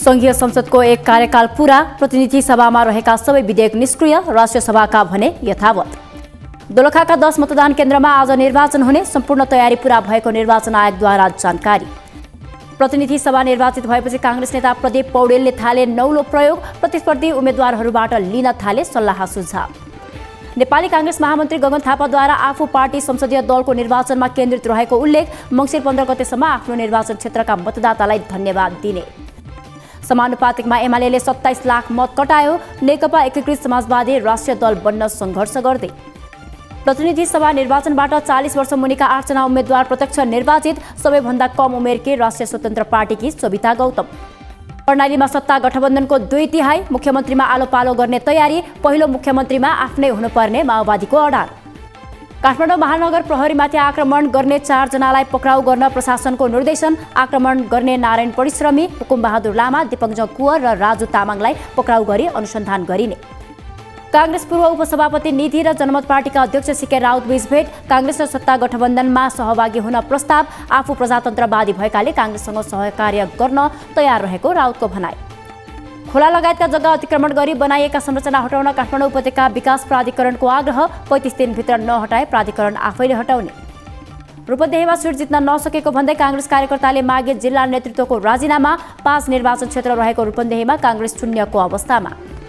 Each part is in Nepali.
संघीय संसदको एक कार्यकाल पूरा, प्रतिनिधि सभामा रहेका सबै विधेयक निष्क्रिय, राष्ट्रिय सभाका भने यथावत। दोलखाका 10 मतदान केन्द्रमा आज निर्वाचन हुने, सम्पूर्ण तयारी पूरा भएको निर्वाचन आयोगद्वारा जानकारी। प्रतिनिधि सभा निर्वाचित भएपछि कांग्रेस नेता प्रदीप पौडेलले थाले नौलो प्रयोग, प्रतिस्पर्धी उम्मेद्वारहरूबाट लिन थाले सल्लाह सुझाव। नेपाली कांग्रेस महामन्त्री गगन थापाद्वारा आफू पार्टी संसदीय दलको निर्वाचनमा केन्द्रित रहेको उल्लेख, मङ्सिर 15 गतेसम्म आफ्नो निर्वाचन क्षेत्रका मतदातालाई धन्यवाद दिने। समानुपातिकमा एमालेले 27 लाख मत कटायो, नेकपा एकीकृत समाजवादी राष्ट्रिय दल बन्न सङ्घर्ष गर्दै। प्रतिनिधि सभा निर्वाचनबाट 40 वर्ष मुनिका 8 जना उम्मेद्वार प्रत्यक्ष निर्वाचित, सबैभन्दा कम उमेरकी राष्ट्रिय स्वतन्त्र पार्टीकी सविता गौतम। कर्णालीमा सत्ता गठबन्धनको 2/3, मुख्यमन्त्रीमा आलो पालो गर्ने तयारी, पहिलो मुख्यमन्त्रीमा आफ्नै हुनुपर्ने माओवादीको अडान। काठमाडौँ महानगर प्रहरीमाथि आक्रमण गर्ने 4 जनालाई पक्राउ गर्न प्रशासनको निर्देशन, आक्रमण गर्ने नारायण परिश्रमी, हुकुमबहादुर लामा, दिपकजङ कुवर र राजु तामाङलाई पक्राउ गरी अनुसन्धान गरिने। कांग्रेस पूर्व उपसभापति निधि र जनमत पार्टीका अध्यक्ष सीके राउत बीच भेट, कांग्रेस र सत्ता गठबन्धनमा सहभागी हुन प्रस्ताव, आफू प्रजातन्त्रवादी भएकाले कांग्रेससँग सहकार्य गर्न तयार रहेको राउतको भनाई। खोला लगायतका जग्गा अतिक्रमण गरी बनाइएका संरचना हटाउन काठमाडौँ उपत्यका विकास प्राधिकरणको आग्रह, 35 दिनभित्र नहटाए प्राधिकरण आफैले हटाउने। रूपन्देहीमा सिट जित्न नसकेको भन्दै कांग्रेस कार्यकर्ताले मागे जिल्ला नेतृत्वको राजीनामा, 5 निर्वाचन क्षेत्र रहेको रूपन्देहीमा कांग्रेस शून्यको अवस्थामा।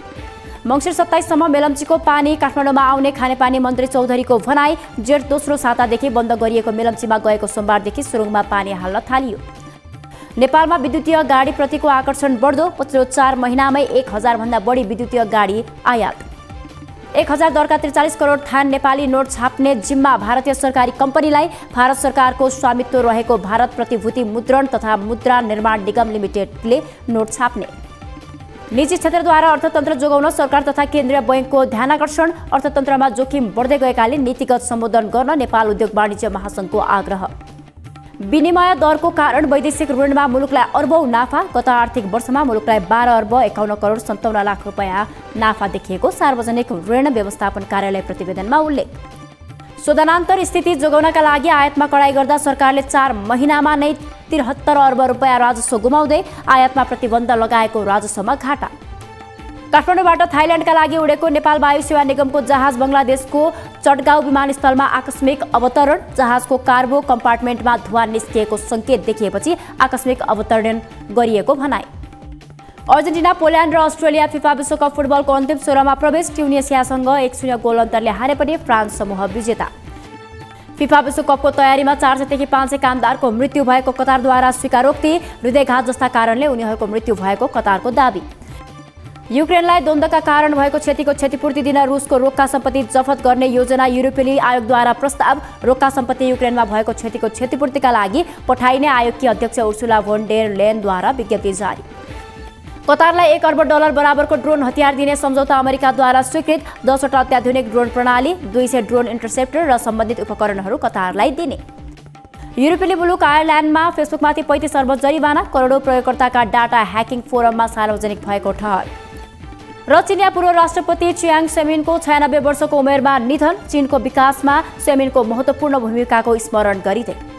मङ्सिर 27 सम्म मेलम्चीको पानी काठमाडौँमा आउने खानेपानी मन्त्री चौधरीको भनाई, जेठ दोस्रो सातादेखि बन्द गरिएको मेलम्चीमा गएको सोमबारदेखि सुरुङमा पानी हाल्न थालियो। नेपालमा विद्युतीय गाडीप्रतिको आकर्षण बढ्दो, पछिल्लो 4 महिनामै 1000 भन्दा बढी विद्युतीय गाडी आयात। 1000 दरका 43 करोड थान नेपाली नोट छाप्ने जिम्मा भारतीय सरकारी कम्पनीलाई, भारत सरकारको स्वामित्व रहेको भारत प्रतिभूति मुद्रण तथा मुद्रा निर्माण निगम लिमिटेडले नोट छाप्ने। निजी क्षेत्रद्वारा अर्थतन्त्र जोगाउन सरकार तथा केन्द्रीय बैंकको ध्यानाकर्षण, अर्थतन्त्रमा जोखिम बढ्दै गएकाले नीतिगत सम्बोधन गर्न नेपाल उद्योग वाणिज्य महासङ्घको आग्रह। विनिमय दरको कारण वैदेशिक ऋणमा मुलुकलाई अर्बौं नाफा, गत आर्थिक वर्षमा मुलुकलाई 12 अर्ब 51 करोड 57 लाख रुपैयाँ नाफा देखिएको सार्वजनिक ऋण व्यवस्थापन कार्यालय प्रतिवेदनमा उल्लेख। शोधनान्तर स्थिति जोगाउनका लागि आयातमा कडाई गर्दा सरकारले 4 महिनामा नै 73 अर्ब रुपैयाँ राजस्व गुमाउँदै आयातमा प्रतिबन्ध लगाएको राजस्वमा घाटा। काठमाडौँबाट थाइल्याण्डका लागि उडेको नेपाल वायु सेवा निगमको जहाज बङ्गलादेशको चटगाउँ विमानस्थलमा आकस्मिक अवतरण, जहाजको कार्गो कम्पार्टमेन्टमा धुवा निस्किएको सङ्केत देखिएपछि आकस्मिक अवतरण गरिएको भनाई। अर्जेन्टिना, पोल्यान्ड र अस्ट्रेलिया फिफा विश्वकप फुटबलको अन्तिम 16मा प्रवेश, ट्युनिसियासँग 1-0 गोल अन्तरले हारे पनि फ्रान्स समूह विजेता। फिफा विश्वकपको तयारीमा 400 देखि 500 कामदारको मृत्यु भएको कतारद्वारा स्वीकारोक्ति, हृदयघात जस्ता कारणले उनीहरूको मृत्यु भएको कतारको दाबी। युक्रेनलाई द्वन्द्वका कारण भएको क्षतिको क्षतिपूर्ति दिन रुसको रोक्का सम्पत्ति जफत गर्ने योजना युरोपेली आयोगद्वारा प्रस्ताव, रोक्का सम्पत्ति युक्रेनमा भएको क्षतिको क्षतिपूर्तिका लागि पठाइने आयोगकी अध्यक्ष उर्सुला भोन डेर लेयनद्वारा विज्ञप्ति जारी। कतारलाई 1 अर्ब डलर बराबरको ड्रोन हतियार दिने सम्झौता अमेरिकाद्वारा स्वीकृत, 10वटा अत्याधुनिक ड्रोन प्रणाली, 200 ड्रोन इन्टरसेप्टर र सम्बन्धित उपकरणहरू कतारलाई दिने। युरोपेली मुलुक आयरल्यान्डमा फेसबुकमाथि 35 अर्ब जरिवाना, करोडौं प्रयोगकर्ताका डाटा ह्याकिङ फोरममा सार्वजनिक भएको ठहर। र चिनिया पूर्व राष्ट्रपति चियाङ सेमिनको 96 वर्षको उमेरमा निधन, चीनको विकासमा सेमिनको महत्त्वपूर्ण भूमिकाको स्मरण गरिँदै।